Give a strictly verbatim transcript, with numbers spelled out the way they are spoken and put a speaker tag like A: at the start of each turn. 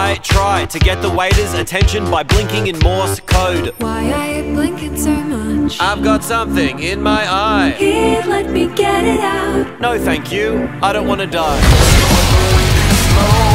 A: I try to get the waiter's attention by blinking in Morse code.
B: Why are you blinking so much?
A: I've got something in my eye.
B: Here, let me get it out.
A: No thank you, I don't want to die.